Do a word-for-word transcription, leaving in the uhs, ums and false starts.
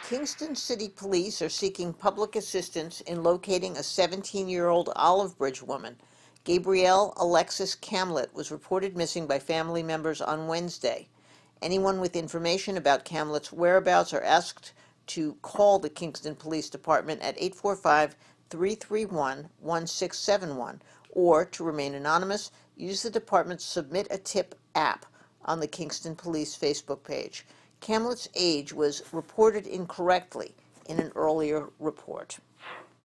Kingston City Police are seeking public assistance in locating a seventeen-year-old Olive Bridge woman. Gabrielle Alexis Kamlet was reported missing by family members on Wednesday. Anyone with information about Kamlet's whereabouts are asked to call the Kingston Police Department at eight four five, three three one, one six seven one, or, to remain anonymous, use the department's Submit a Tip app on the Kingston Police Facebook page. Kamlet's age was reported incorrectly in an earlier report.